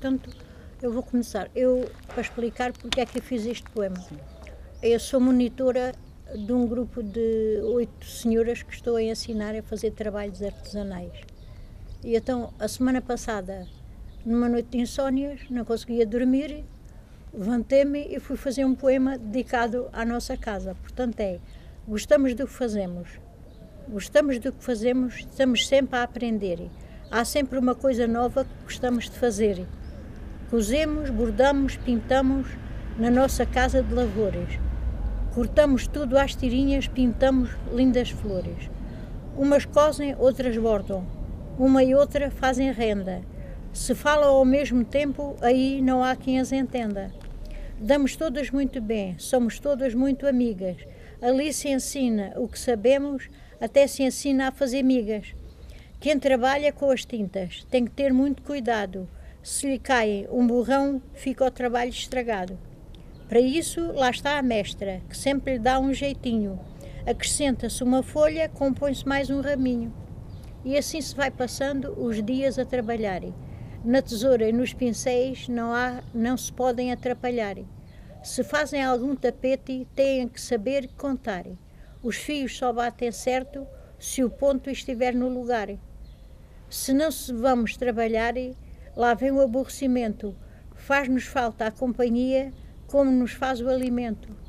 portanto, eu vou começar. Para explicar porque é que eu fiz este poema. Eu sou monitora de um grupo de 8 senhoras que estou a ensinar a fazer trabalhos artesanais. E então, a semana passada, numa noite de insónias, não conseguia dormir, levantei-me e fui fazer um poema dedicado à nossa casa. Portanto, gostamos do que fazemos. Gostamos do que fazemos, estamos sempre a aprender. Há sempre uma coisa nova que gostamos de fazer. Cozemos, bordamos, pintamos na nossa casa de lavores. Cortamos tudo às tirinhas, pintamos lindas flores. Umas cosem, outras bordam. Uma e outra fazem renda. Se falam ao mesmo tempo, aí não há quem as entenda. Damos todas muito bem, somos todas muito amigas. Ali se ensina o que sabemos, até se ensina a fazer migas. Quem trabalha com as tintas tem que ter muito cuidado. Se lhe cai um borrão, fica o trabalho estragado. Para isso, lá está a mestra, que sempre lhe dá um jeitinho. Acrescenta-se uma folha, compõe-se mais um raminho. E assim se vai passando os dias a trabalhar. Na tesoura e nos pincéis não se podem atrapalhar. Se fazem algum tapete, têm que saber contar. Os fios só batem certo se o ponto estiver no lugar. Se não se vamos trabalhar, lá vem o aborrecimento. Faz-nos falta a companhia, como nos faz o alimento.